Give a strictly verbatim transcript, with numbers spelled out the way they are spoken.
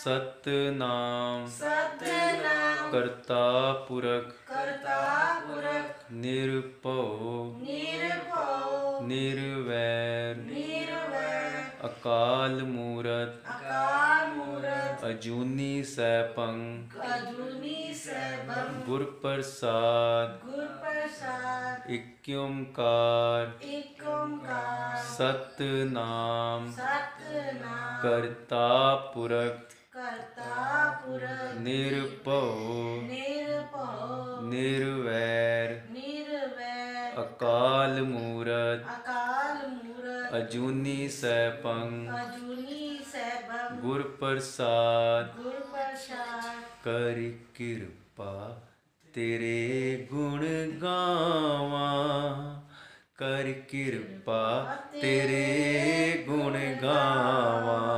ਸਤਨਾਮ ਸਤਨਾਮ ਕਰਤਾ ਪੁਰਖ ਕਰਤਾ ਪੁਰਖ ਨਿਰਭਉ ਨਿਰਭਉ ਨਿਰਵੈਰ ਨਿਰਵੈਰ ਅਕਾਲ ਮੂਰਤ ਅਕਾਲ ਮੂਰਤ ਅਜੂਨੀ ਸੈਭੰ ਅਜੂਨੀ ਸੈਭੰ ਗੁਰ ਪ੍ਰਸਾਦ ਗੁਰ ਪ੍ਰਸਾਦ ਇਕ ਓੰਕਾਰ ਏਕ ਓੰਕਾਰ ਸਤਨਾਮ ਸਤਨਾਮ ਕਰਤਾ ਪੁਰਖ ਕਰਤਾ ਪੁਰਖ ਨਿਰਭਉ ਨਿਰਭਉ ਨਿਰਵੈਰ ਨਿਰਵੈਰ ਅਕਾਲ ਮੂਰਤ ਅਕਾਲ ਮੂਰਤ ਅਜੂਨੀ ਸੈਭੰ ਅਜੂਨੀ ਸੈਭੰ ਗੁਰ ਪ੍ਰਸਾਦ ਗੁਰ ਪ੍ਰਸਾਦ ਕਰ ਕਿਰਪਾ ਤੇਰੇ ਗੁਣ ਗਾਵਾਂ ਕਰ ਕਿਰਪਾ ਤੇਰੇ ਗੁਣ ਗਾਵਾਂ